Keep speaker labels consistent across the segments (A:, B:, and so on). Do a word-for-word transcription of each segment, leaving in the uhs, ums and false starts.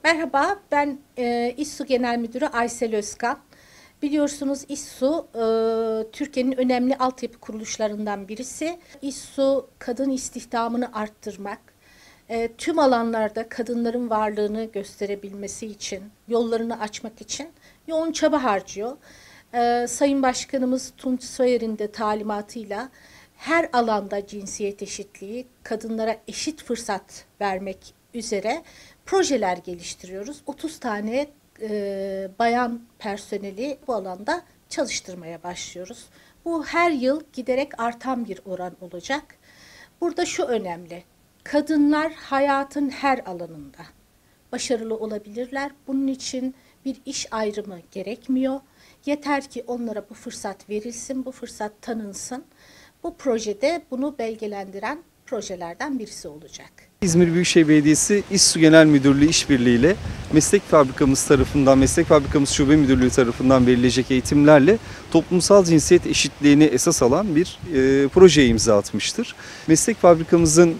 A: Merhaba, ben e, İSSU Genel Müdürü Aysel Özkan. Biliyorsunuz İSSU, e, Türkiye'nin önemli altyapı kuruluşlarından birisi. İSSU, kadın istihdamını arttırmak, e, tüm alanlarda kadınların varlığını gösterebilmesi için, yollarını açmak için yoğun çaba harcıyor. E, Sayın Başkanımız Tunç Soyer'in de talimatıyla her alanda cinsiyet eşitliği, kadınlara eşit fırsat vermek üzere projeler geliştiriyoruz. otuz tane e, bayan personeli bu alanda çalıştırmaya başlıyoruz. Bu her yıl giderek artan bir oran olacak. Burada şu önemli, kadınlar hayatın her alanında başarılı olabilirler. Bunun için bir iş ayrımı gerekmiyor. Yeter ki onlara bu fırsat verilsin, bu fırsat tanınsın. Bu projede bunu belgelendiren projelerden birisi olacak.
B: İzmir Büyükşehir Belediyesi İSSU Genel Müdürlüğü işbirliğiyle Meslek Fabrikamız tarafından, Meslek Fabrikamız Şube Müdürlüğü tarafından verilecek eğitimlerle toplumsal cinsiyet eşitliğini esas alan bir e, projeye imza atmıştır. Meslek Fabrikamızın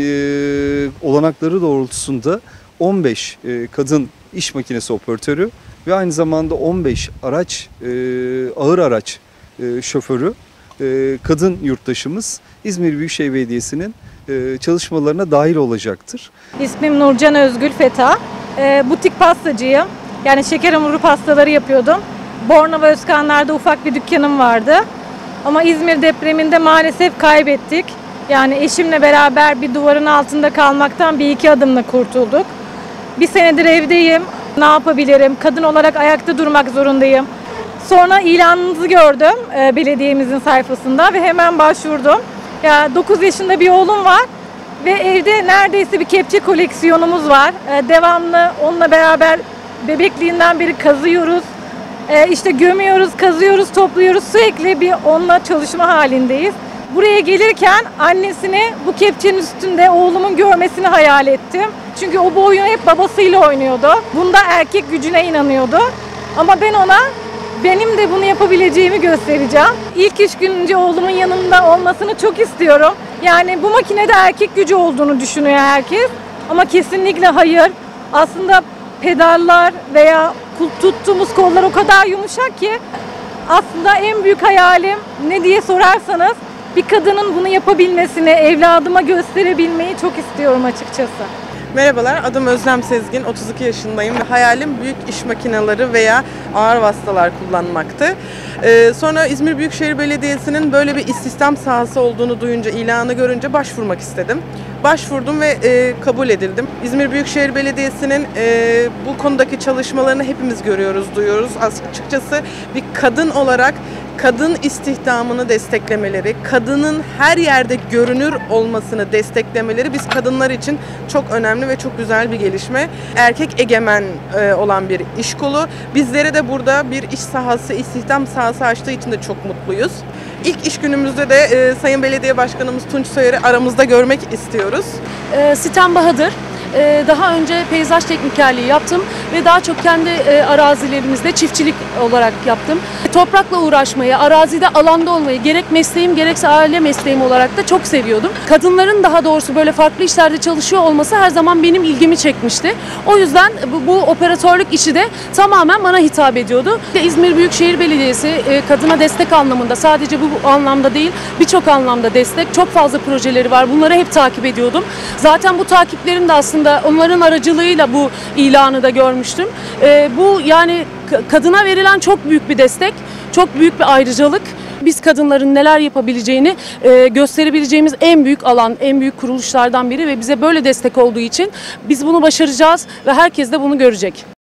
B: e, olanakları doğrultusunda on beş e, kadın iş makinesi operatörü ve aynı zamanda on beş araç, e, ağır araç e, şoförü, e, kadın yurttaşımız İzmir Büyükşehir Belediyesi'nin çalışmalarına dahil olacaktır.
C: İsmim Nurcan Özgül Feta. E, butik pastacıyım. Yani şeker hamuru pastaları yapıyordum. Bornova Özkanlar'da ufak bir dükkanım vardı. Ama İzmir depreminde maalesef kaybettik. Yani eşimle beraber bir duvarın altında kalmaktan bir iki adımla kurtulduk. Bir senedir evdeyim. Ne yapabilirim? Kadın olarak ayakta durmak zorundayım. Sonra ilanınızı gördüm e, belediyemizin sayfasında ve hemen başvurdum. Ya dokuz yaşında bir oğlum var ve evde neredeyse bir kepçe koleksiyonumuz var. Ee, devamlı onunla beraber bebekliğinden beri kazıyoruz. Ee, işte gömüyoruz, kazıyoruz, topluyoruz. Sürekli bir onunla çalışma halindeyiz. Buraya gelirken annesini bu kepçenin üstünde oğlumun görmesini hayal ettim. Çünkü o bu oyunu hep babasıyla oynuyordu. Bunda erkek gücüne inanıyordu. Ama ben ona benim de bunu yapabileceğimi göstereceğim. İlk iş gününce oğlumun yanımda olmasını çok istiyorum. Yani bu makinede erkek gücü olduğunu düşünüyor herkes. Ama kesinlikle hayır. Aslında pedallar veya tuttuğumuz kollar o kadar yumuşak ki aslında en büyük hayalim ne diye sorarsanız bir kadının bunu yapabilmesini, evladıma gösterebilmeyi çok istiyorum açıkçası.
D: Merhabalar, adım Özlem Sezgin, otuz iki yaşındayım ve hayalim büyük iş makineleri veya ağır vasıtalar kullanmaktı. Ee, sonra İzmir Büyükşehir Belediyesi'nin böyle bir istihdam sahası olduğunu duyunca, ilanı görünce başvurmak istedim. Başvurdum ve e, kabul edildim. İzmir Büyükşehir Belediyesi'nin e, bu konudaki çalışmalarını hepimiz görüyoruz, duyuyoruz. Açıkçası bir kadın olarak kadın istihdamını desteklemeleri, kadının her yerde görünür olmasını desteklemeleri biz kadınlar için çok önemli ve çok güzel bir gelişme. Erkek egemen e, olan bir iş kolu. Bizlere de burada bir iş sahası, istihdam sahası açtığı için de çok mutluyuz. İlk iş günümüzde de e, Sayın Belediye Başkanımız Tunç Soyer'i aramızda görmek istiyoruz.
E: E, Sitem Bahadır. Daha önce peyzaj teknikerliği yaptım ve daha çok kendi arazilerimizde çiftçilik olarak yaptım. Toprakla uğraşmayı, arazide alanda olmayı gerek mesleğim gerekse aile mesleğim olarak da çok seviyordum. Kadınların daha doğrusu böyle farklı işlerde çalışıyor olması her zaman benim ilgimi çekmişti. O yüzden bu, bu operatörlük işi de tamamen bana hitap ediyordu. İzmir Büyükşehir Belediyesi kadına destek anlamında sadece bu anlamda değil birçok anlamda destek. Çok fazla projeleri var. Bunları hep takip ediyordum. Zaten bu takiplerin de aslında onların aracılığıyla bu ilanı da görmüştüm. Ee, bu yani kadına verilen çok büyük bir destek, çok büyük bir ayrıcalık. Biz kadınların neler yapabileceğini e, gösterebileceğimiz en büyük alan, en büyük kuruluşlardan biri ve bize böyle destek olduğu için biz bunu başaracağız ve herkes de bunu görecek.